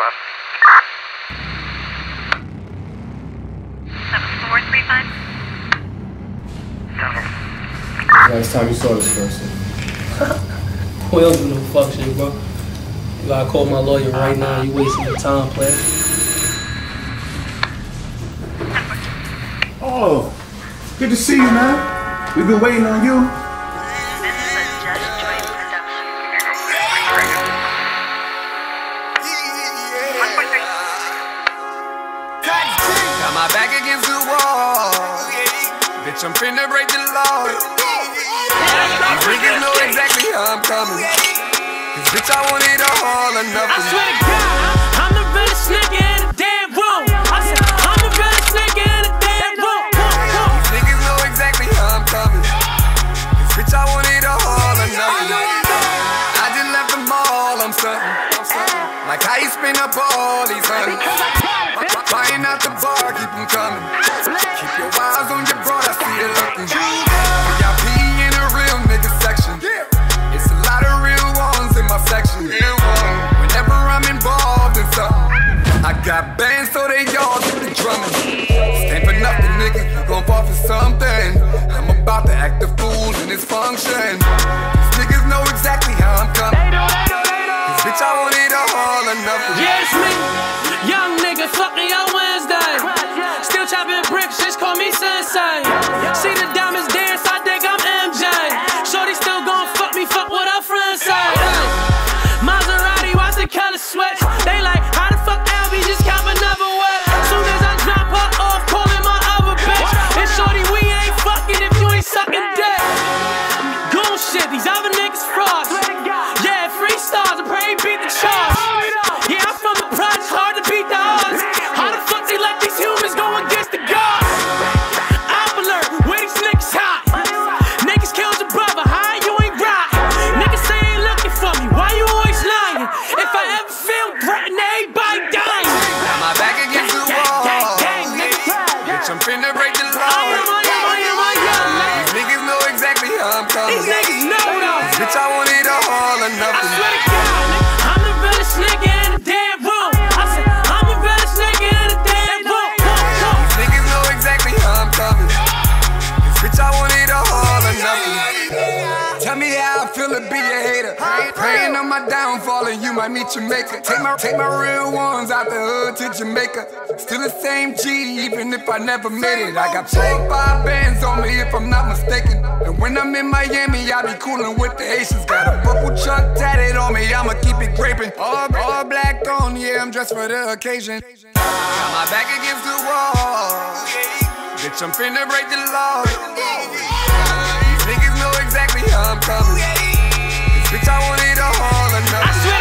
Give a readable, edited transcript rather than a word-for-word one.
7435. Last time you saw this person. We don't do no fuck shit, bro. You gotta call my lawyer right now. You wasting your time, player. Oh, good to see you, man. We've been waiting on you. This is a Just Joint production. 1.3. Got my back against the wall. Bitch, I'm finna break the law. These niggas know exactly how I'm coming. Cause bitch, I want it all or nothing. I swear to God, I'm the realest nigga in the damn room. I said, I'm the realest nigga in the damn room. These niggas know exactly how I'm coming. Cause bitch, I want it all or nothing. I just left them all, I'm something. Like how you spin up all these honey. Buying out the bar, keep them coming. Keep your eyes on your broad, I see it looking. We got P in a real nigga section. It's a lot of real ones in my section. Whenever I'm involved in something, I got bands so they all get the drumming. Stand for nothing, nigga, you gon' fall for something. I'm about to act a fool in this function. These niggas know exactly how I'm coming. Cause bitch, I want it all or nothing. Yeah, it's me, young nigga, fucking on Wednesday. Still chopping bricks, just call me Sensei. See the diamonds dance, I think I'm MJ. Shorty still gon' fuck me, fuck what her friends say. Maserati, watch the color switch. They like, how the fuck Albie just cop another way? Soon as I drop her off, calling my other bitch. And shorty, we ain't fucking if you ain't sucking dick. Goon shit, these other niggas frauds. Yeah, free stars, I pray he beat the charge. Yeah, I'm from the project, hard to beat the odds. How the fuck they let these humans go against the gods? I'm alert, where these niggas hot? Niggas killed your brother, how you ain't right? Niggas say ain't looking for me, why you always lying? If I ever feel threatened, everybody dying. Got my back against the wall. Bitch, I'm finna break the law. These niggas know exactly how I'm coming. These niggas know though. Bitch, I want it all or I nothing. swear to God, I'm the realest nigga in the damn room. I said, I'm the realest nigga in the damn room. These niggas know exactly how I'm coming. Cause bitch, I want it all or nothing. Tell me how I feel to be a hater. Praying on my downfall and you might meet your maker. Take my real ones out the hood to Jamaica. Still the same G, even if I never made it. I got 4 or 5 bands on me if I'm not mistaken. And when I'm in Miami, I be coolin' with the Haitians. Got a purple truck tatted on me, I'ma keep it graping. All black on, yeah, I'm dressed for the occasion. Got my back against the wall. Bitch, I'm finna break the law. These niggas know exactly how I'm coming. Bitch, I want it all or nothing. I swear